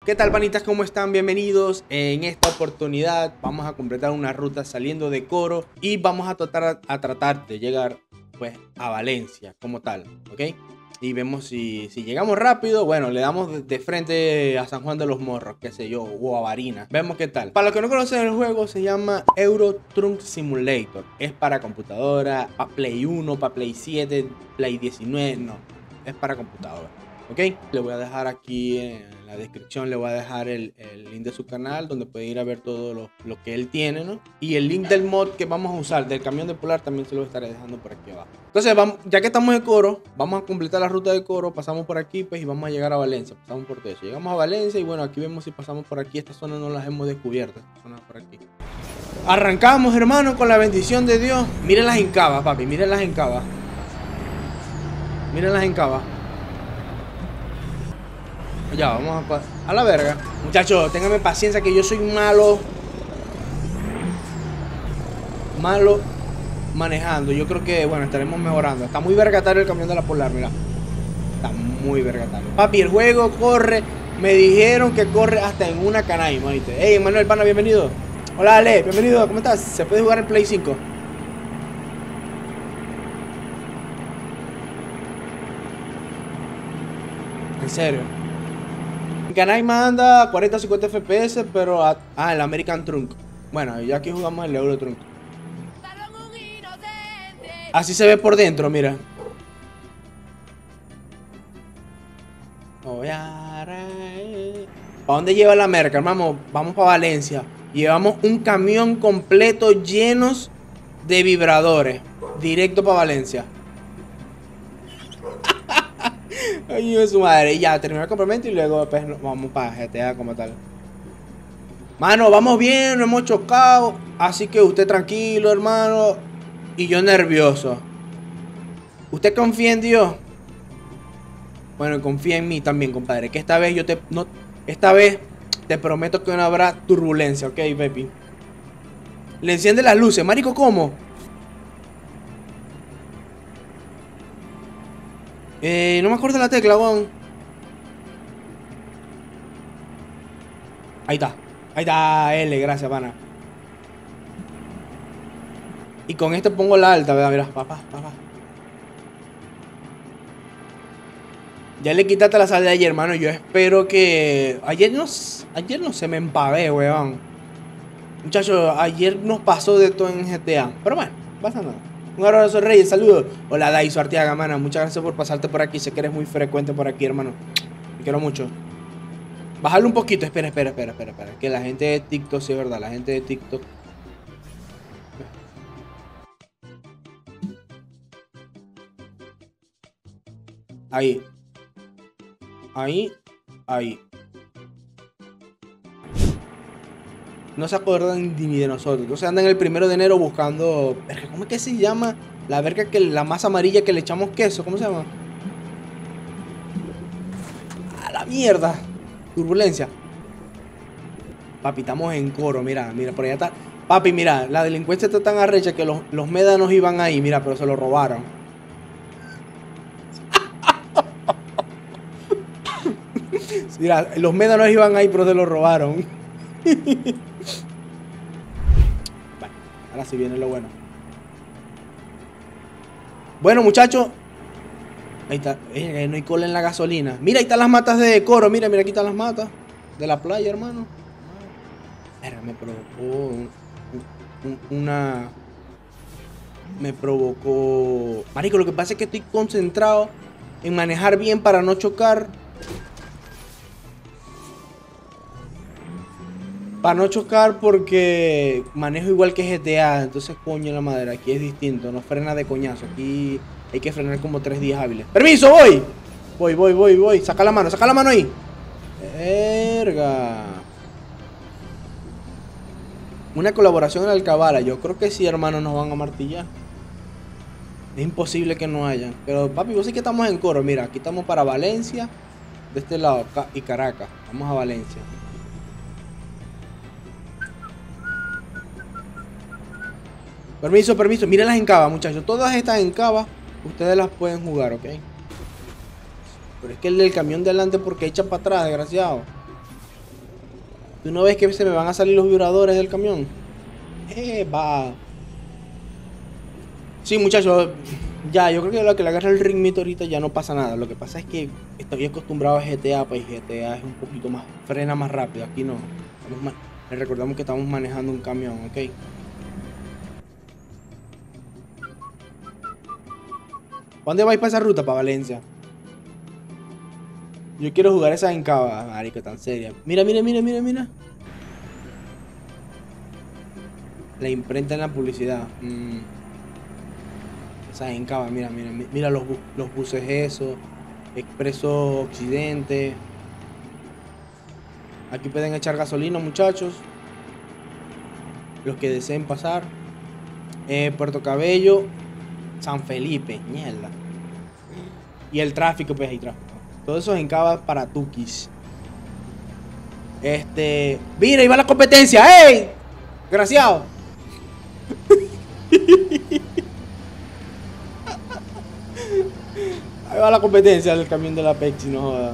¿Qué tal, panitas? ¿Cómo están? Bienvenidos. En esta oportunidad vamos a completar una ruta saliendo de Coro y vamos a tratar de llegar pues a Valencia como tal, ¿ok? Y vemos si llegamos rápido. Bueno, le damos de frente a San Juan de los Morros, qué sé yo, o a Barinas. Vemos qué tal. Para los que no conocen el juego, se llama Euro Truck Simulator. Es para computadora, para Play 1, para Play 7, Play 19, no. Es para computadora. ¿Ok? Le voy a dejar aquí en la descripción, le voy a dejar el link de su canal donde puede ir a ver todo lo que él tiene, ¿no? Y el link del mod que vamos a usar del camión de Polar también se lo estaré dejando por aquí abajo. Entonces, ya que estamos en Coro, vamos a completar la ruta de Coro, pasamos por aquí pues y vamos a llegar a Valencia, pasamos por todo eso. Llegamos a Valencia y bueno, aquí vemos si pasamos por aquí, esta zona no las hemos descubierto, esta zona por aquí. Arrancamos, hermano, con la bendición de Dios. Miren las encabas, papi, miren las encabas. Miren las encabas. Ya, vamos a la verga. Muchachos, ténganme paciencia que yo soy malo manejando. Yo creo que, bueno, estaremos mejorando. Está muy vergatario el camión de la Polar, mira. Está muy vergatario. Papi, el juego corre. Me dijeron que corre hasta en una canaima, ¿viste? Hey, Manuel Pana, bienvenido. Hola, Ale, bienvenido. ¿Cómo estás? ¿Se puede jugar en Play 5? En serio. Canaima anda a 40-50 FPS, pero el American Trunk. Bueno, ya aquí jugamos el Euro Trunk. Así se ve por dentro, mira. ¿Para dónde lleva la merca, hermano? Vamos para Valencia. Llevamos un camión completo llenos de vibradores. Directo para Valencia. Ay, Dios, su madre. Y ya, terminó el campamento y luego pues, vamos para GTA como tal. Mano, vamos bien, no hemos chocado. Así que usted tranquilo, hermano. Y yo nervioso. ¿Usted confía en Dios? Bueno, confía en mí también, compadre. Que esta vez esta vez te prometo que no habrá turbulencia, ¿ok, baby? Le enciende las luces. Marico, ¿cómo? No me acuerdo la tecla, weón. Ahí está. Ahí está, L, gracias, pana. Y con este pongo la alta, ¿verdad? Mira, papá. Ya le quitaste la sal de ayer, hermano. Yo espero que... Ayer no se me empavé, weón. Muchachos, ayer nos pasó de todo en GTA. Pero bueno, pasa nada. Un abrazo, Reyes, saludos. Hola, Daiso Arteaga, mana. Muchas gracias por pasarte por aquí. Sé que eres muy frecuente por aquí, hermano. Te quiero mucho. Bájalo un poquito. Espera. Que la gente de TikTok, sí es verdad. La gente de TikTok. Ahí. No se acuerdan ni de nosotros. Entonces andan el 1 de enero buscando... ¿Cómo es que se llama? La verga que la masa amarilla que le echamos queso. ¿Cómo se llama? ¡A la mierda! Turbulencia. Papi, estamos en Coro. Mira, por allá está. Papi, mira, la delincuencia está tan arrecha que los médanos iban ahí. Mira, pero se lo robaron. Mira, los médanos iban ahí, pero se lo robaron. Bueno, ahora sí viene lo bueno. Bueno, muchachos. Ahí está. No hay cola en la gasolina. Mira, ahí están las matas de Coro. Mira, aquí están las matas de la playa, hermano. Me provocó Me provocó... Marico, lo que pasa es que estoy concentrado en manejar bien para no chocar. Para no chocar porque manejo igual que GTA. Entonces, coño la madre, aquí es distinto. No frena de coñazo. Aquí hay que frenar como 3 días hábiles. ¡Permiso, voy! Voy. Saca la mano ahí. Verga. Una colaboración en Alcabala. Yo creo que sí, hermano, nos van a martillar. Es imposible que no haya. Pero, papi, vos sí que estamos en Coro. Mira, aquí estamos para Valencia. De este lado, y Caracas. Vamos a Valencia. Permiso. Miren las encabas, muchachos. Todas estas encabas, ustedes las pueden jugar, ¿ok? Pero es que el del camión de adelante porque echa para atrás, desgraciado. ¿Tú no ves que se me van a salir los vibradores del camión? Va. Sí, muchachos. Ya, yo creo que lo que le agarra el ritmito ahorita ya no pasa nada. Lo que pasa es que estoy acostumbrado a GTA, pues GTA es un poquito más, frena más rápido. Aquí no. Les recordamos que estamos manejando un camión, ¿ok? ¿Dónde vais para esa ruta? Para Valencia. Yo quiero jugar esa en Cava, marico, tan seria. Mira, mira, mira, mira, mira. La imprenta en la publicidad. Esa en Cava, mira, mira, mira los buses esos. Expreso Occidente. Aquí pueden echar gasolina, muchachos. Los que deseen pasar. Puerto Cabello. San Felipe, mierda. Y el tráfico, pues hay tráfico. Todo eso es en Cava para Tukis. Mira, ahí va la competencia. ¡Ey! Desgraciado. Ahí va la competencia del camión de la Pepsi, no joda.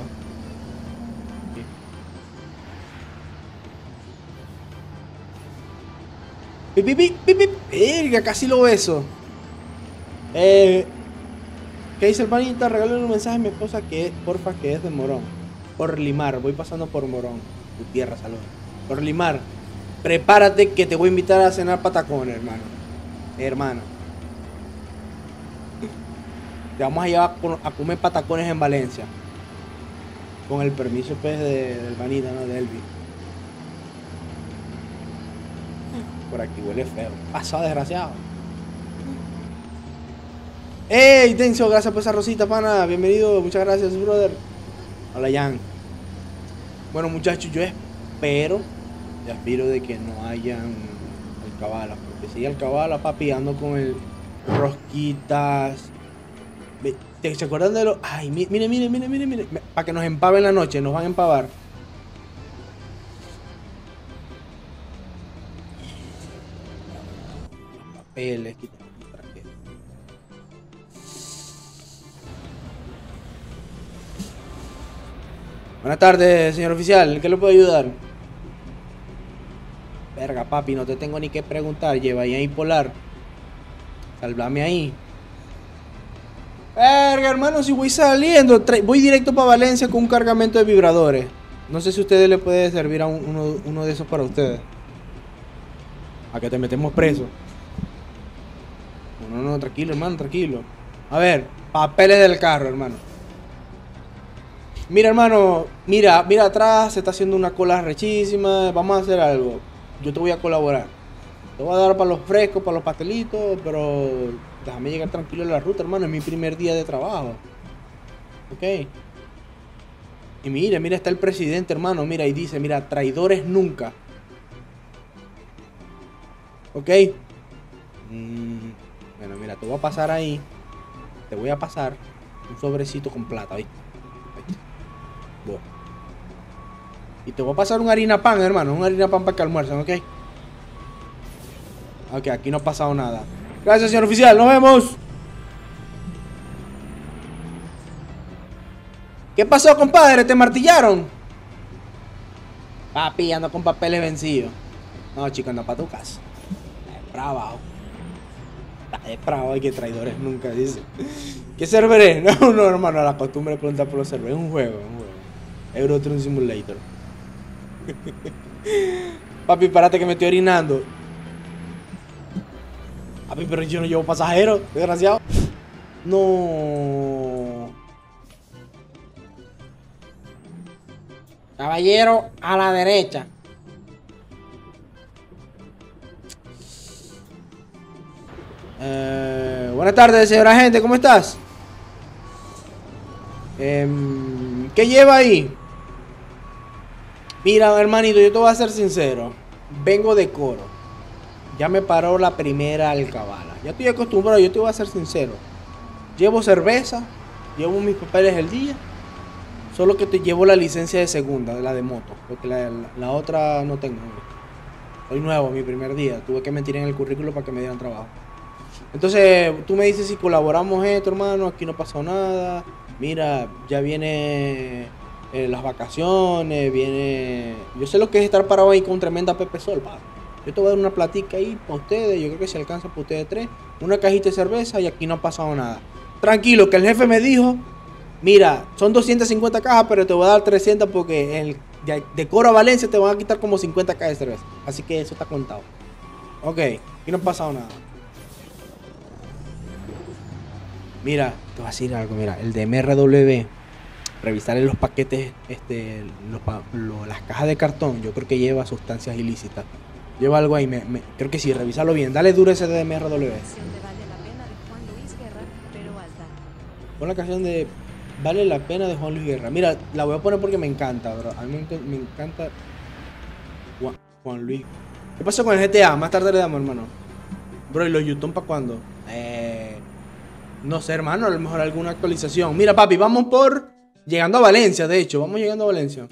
Pip, pip, pip, pip, pip. Verga, casi lo beso. ¿Qué dice el panita? Regálale un mensaje a mi esposa que porfa, que es de Morón. Por Limar, voy pasando por Morón. Tu tierra, salud. Por Limar, prepárate que te voy a invitar a cenar patacones, hermano. Hermano. Te vamos a llevar a comer patacones en Valencia. Con el permiso, pues, del panita, ¿no? De Elvi. Por aquí huele feo. Pasado, desgraciado. ¡Ey, Tenso! Gracias por esa rosita, pana. Bienvenido. Muchas gracias, brother. Hola, Jan. Bueno, muchachos, yo espero y aspiro de que no hayan alcabalas. Porque si hay alcabalas, papi, ando con el rosquitas. ¿Se acuerdan de los...? Ay, mire, mire, mire, mire, mire. Para que nos empaven la noche. Nos van a empavar. Papeles, quita. Buenas tardes, señor oficial. ¿En qué le puedo ayudar? Verga, papi, no te tengo ni que preguntar. Lleva ahí polar. Sálvame ahí. Verga, hermano, si voy saliendo. Voy directo para Valencia con un cargamento de vibradores. No sé si a ustedes le puede servir a uno de esos para ustedes. A que te metemos preso. No, no, tranquilo, hermano, tranquilo. A ver, papeles del carro, hermano. Mira, hermano, mira atrás, se está haciendo una cola rechísima. Vamos a hacer algo. Yo te voy a colaborar. Te voy a dar para los frescos, para los pastelitos, pero déjame llegar tranquilo a la ruta, hermano. Es mi primer día de trabajo. Ok. Y mira, mira, está el presidente, hermano. Mira, y dice, mira, traidores nunca. Ok. Bueno, mira, te voy a pasar ahí. Te voy a pasar un sobrecito con plata, ¿viste? Bueno. Y te voy a pasar un harina pan, hermano. Un harina pan para que almuercen, ¿ok? Ok, aquí no ha pasado nada. Gracias, señor oficial. Nos vemos. ¿Qué pasó, compadre? ¿Te martillaron? Papi, ando con papeles vencidos. No, chico, anda para tu casa. Bravo. Bravo, que traidores nunca, dice. ¿Qué server es? No, no, hermano, la costumbre de preguntar por los servers. Es un juego, Euro Truck Simulator. Papi, párate que me estoy orinando. Papi, pero yo no llevo pasajeros, desgraciado. No. Caballero, a la derecha. Buenas tardes, señor agente, ¿cómo estás? ¿Qué lleva ahí? Mira, hermanito, yo te voy a ser sincero. Vengo de Coro. Ya me paró la primera alcabala. Ya estoy acostumbrado, yo te voy a ser sincero. Llevo cerveza, llevo mis papeles del día. Solo que te llevo la licencia de segunda, la de moto. Porque la otra no tengo. Soy nuevo, mi primer día. Tuve que mentir en el currículo para que me dieran trabajo. Entonces, tú me dices si colaboramos esto, hermano. Aquí no pasó nada. Mira, ya viene las vacaciones, viene... Yo sé lo que es estar parado ahí con tremenda Pepe Sol, pa. Yo te voy a dar una platica ahí para ustedes, yo creo que se alcanza para ustedes tres, una cajita de cerveza y aquí no ha pasado nada. Tranquilo, que el jefe me dijo, mira, son 250 cajas, pero te voy a dar 300 porque de Coro a Valencia te van a quitar como 50 cajas de cerveza. Así que eso está contado. Ok, aquí no ha pasado nada. Mira, te voy a decir algo, mira, el de MRW, revisar en los paquetes, las cajas de cartón, yo creo que lleva sustancias ilícitas. Lleva algo ahí, creo que sí, revisarlo bien. Dale duro ese de MRW. Pon la canción de Vale la pena de Juan Luis Guerra. Mira, la voy a poner porque me encanta, bro. A mí me encanta Juan Luis. ¿Qué pasó con el GTA? Más tarde le damos, hermano. Bro, ¿y los YouTube para cuándo? No sé, hermano, a lo mejor alguna actualización. Mira, papi, vamos por... Llegando a Valencia, de hecho. Vamos llegando a Valencia.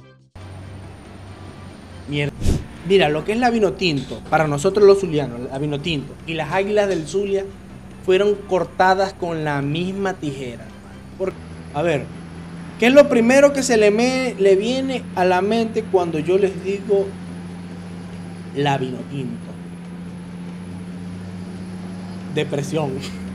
Mierda. Mira, lo que es la Vinotinto, para nosotros los zulianos, la Vinotinto y las Águilas del Zulia fueron cortadas con la misma tijera. A ver, ¿qué es lo primero que se le viene a la mente cuando yo les digo la Vinotinto? Depresión.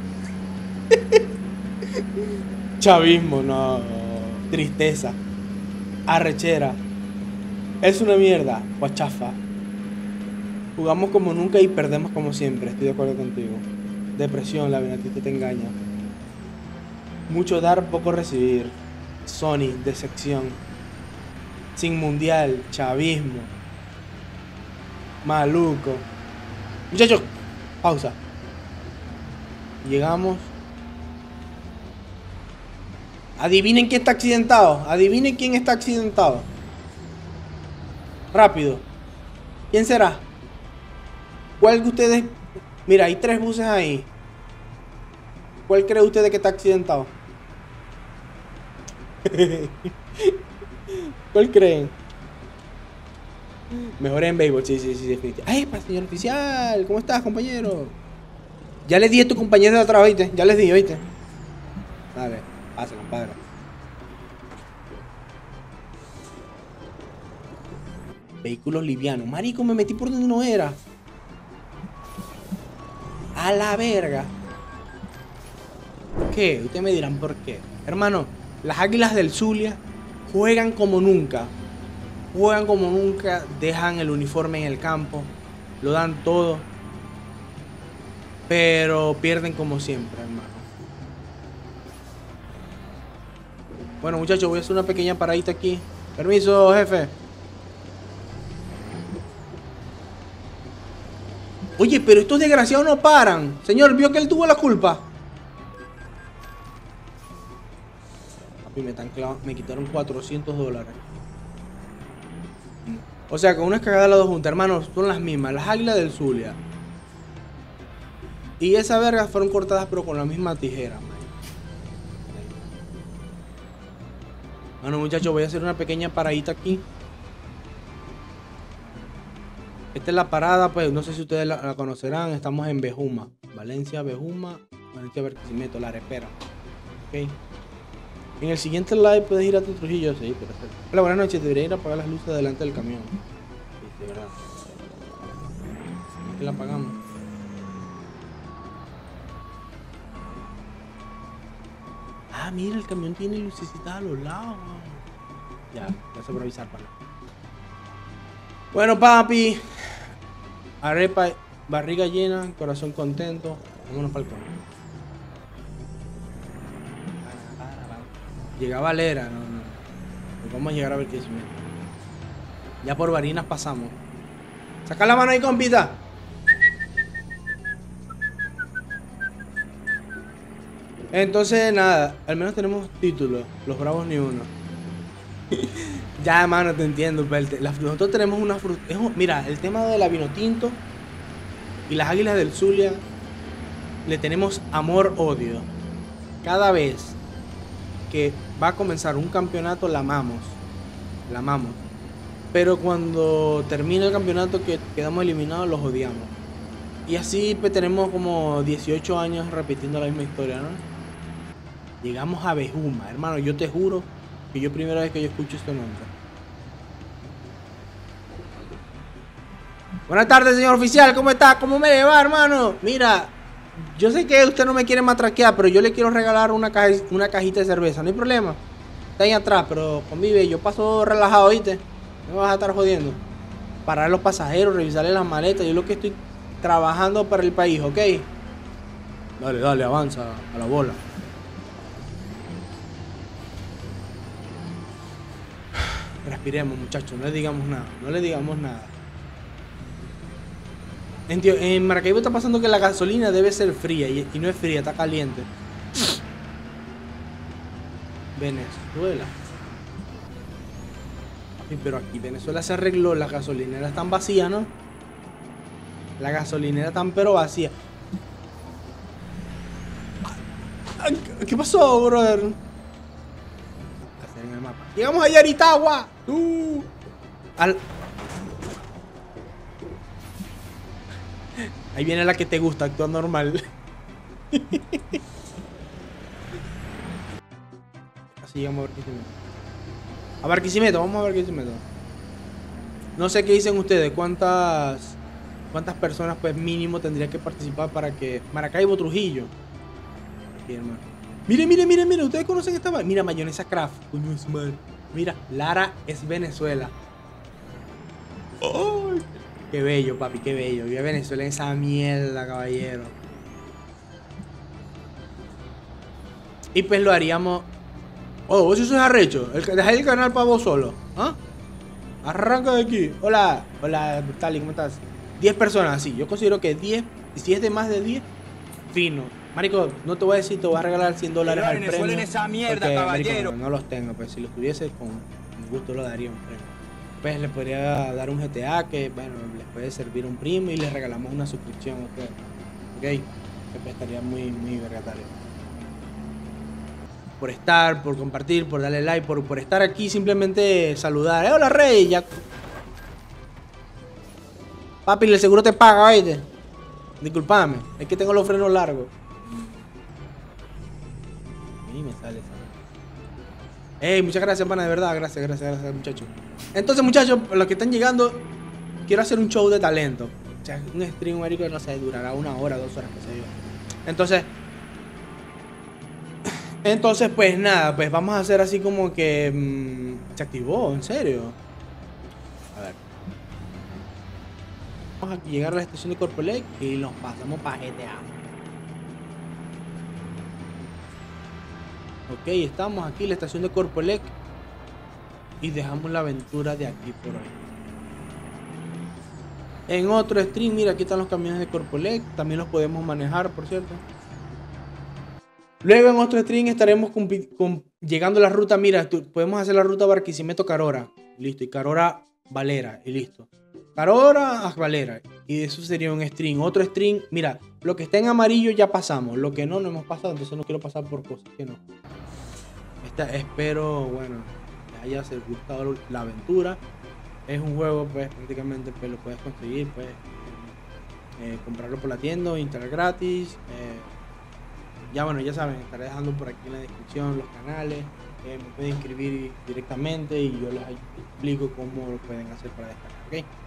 Chavismo, no. Tristeza. Arrechera. Es una mierda. Guachafa. Jugamos como nunca y perdemos como siempre. Estoy de acuerdo contigo. Depresión, la Vinotinto te engaña. Mucho dar, poco recibir. Sony, decepción. Sin mundial, chavismo. Maluco. Muchachos, pausa. Llegamos. Adivinen quién está accidentado. Adivinen quién está accidentado. Rápido. ¿Quién será? ¿Cuál de ustedes? Mira, hay 3 buses ahí. ¿Cuál cree ustedes que está accidentado? ¿Cuál creen? Mejor en béisbol, sí, definitivamente. ¡Ay, señor oficial! ¿Cómo estás, compañero? Ya les di a tu compañero de atrás, ¿oíste? Ya les di, ¿oíste? Dale, pasa, compadre. Vehículos livianos. Marico, me metí por donde no era. A la verga. ¿Qué? Ustedes me dirán por qué. Hermano, las Águilas del Zulia juegan como nunca. Juegan como nunca. Dejan el uniforme en el campo. Lo dan todo. Pero pierden como siempre, hermano. Bueno, muchachos, voy a hacer una pequeña paradita aquí. Permiso, jefe. Oye, pero estos desgraciados no paran. Señor, ¿vio que él tuvo la culpa? Papi, me quitaron $400. O sea, con una cagada las dos juntas, hermanos, son las mismas. Las Águilas del Zulia. Y esas vergas fueron cortadas, pero con la misma tijera, man. Bueno, muchachos, voy a hacer una pequeña paradita aquí. Esta es la parada, pues no sé si ustedes la conocerán. Estamos en Bejuma, Valencia, Bejuma, Valencia, Barquisimeto, La Arepera. Ok. En el siguiente live puedes ir a tu Trujillo, sí, pero... Hola, buenas noches, debería ir a apagar las luces delante del camión. Sí, de verdad. ¿Por qué la apagamos? Ah, mira, el camión tiene lucecitas a los lados. Ya se por avisar, para. Bueno, papi. Arepa, barriga llena, corazón contento. Vámonos para el cono. Llega Valera, no. Pues vamos a llegar a ver qué es. Ya por Barinas pasamos. Saca la mano ahí, compita. Entonces, nada, al menos tenemos título. Los Bravos ni uno. Ya, hermano, te entiendo. Nosotros tenemos una fruta. Mira, el tema de la Vinotinto y las Águilas del Zulia, le tenemos amor-odio. Cada vez que va a comenzar un campeonato, la amamos. La amamos. Pero cuando termina el campeonato, que quedamos eliminados, los odiamos. Y así pues, tenemos como 18 años repitiendo la misma historia, ¿no? Llegamos a Bejuma, hermano. Yo te juro porque yo primera vez que yo escucho este nombre. Buenas tardes, señor oficial, ¿cómo está? ¿Cómo me va, hermano? Mira, yo sé que usted no me quiere matraquear, pero yo le quiero regalar una cajita de cerveza, no hay problema. Está ahí atrás, pero convive, yo paso relajado, ¿viste? No me vas a estar jodiendo. Parar a los pasajeros, revisarle las maletas, yo lo que estoy trabajando para el país, ¿ok? Dale, dale, avanza a la bola. Respiremos, muchachos, no le digamos nada, no le digamos nada. En Maracaibo está pasando que la gasolina debe ser fría y no es fría, está caliente. Venezuela. Sí, pero aquí Venezuela se arregló, las gasolineras están vacías, ¿no? La gasolinera están pero vacía. ¿Qué pasó, brother? En el mapa. Llegamos a Yaritagua. Ahí viene la que te gusta, actúa normal. Así llegamos a Barquisimeto. A Barquisimeto, vamos a Barquisimeto. No sé qué dicen ustedes, cuántas personas pues mínimo tendría que participar para que Maracaibo, Trujillo. Aquí, hermano. Mire, ustedes conocen esta. Mira, mayonesa Kraft. Coño, es madre. Mira, Lara es Venezuela. Oh, qué bello, papi, qué bello. Viva Venezuela en esa mierda, caballero. Y pues lo haríamos. Oh, vos sos arrecho. Dejáis el canal para vos solo. ¿Ah? Arranca de aquí. Hola, Tali, ¿cómo estás? 10 personas, sí. Yo considero que 10, si es de más de 10, fino. Marico, no te voy a decir, te voy a regalar $100 al premio. En esa mierda, porque, caballero. marico, no los tengo, pues si los tuviese, con gusto lo daría un premio. Pues les podría dar un GTA que, bueno, les puede servir a un primo y les regalamos una suscripción, ¿ok? Que pues estaría muy vergatario. Por estar, por compartir, por darle like, por estar aquí, simplemente saludar. Hola, Rey, ya. Papi, el seguro te paga, ¿oíste? Disculpame, es que tengo los frenos largos. Y me sale esa. Muchas gracias, pana, de verdad. Gracias, muchachos. Entonces, muchachos, los que están llegando, quiero hacer un show de talento. O sea, un stream, marico, no sé, durará 1 hora, 2 horas, qué sé yo. Entonces, pues nada, pues vamos a hacer así como que se activó, en serio. A ver. Vamos a llegar a la estación de Corpolec y nos pasamos para GTA. Ok, estamos aquí en la estación de Corpolec y dejamos la aventura de aquí por hoy. En otro stream, mira, aquí están los camiones de Corpolec, también los podemos manejar, por cierto. Luego en otro stream estaremos llegando a la ruta, mira, podemos hacer la ruta Barquisimeto-Carora, listo, y Carora-Valera, y listo. Carora a Valera, y eso sería un stream. Otro stream, mira, lo que está en amarillo ya pasamos, lo que no hemos pasado, entonces no quiero pasar por cosas que no. Espero, bueno, que haya gustado la aventura. Es un juego, pues prácticamente pues, lo puedes conseguir, pues comprarlo por la tienda, instalar gratis. Ya bueno, ya saben, estaré dejando por aquí en la descripción los canales. Me pueden inscribir directamente y yo les explico cómo lo pueden hacer para descargar, ¿ok?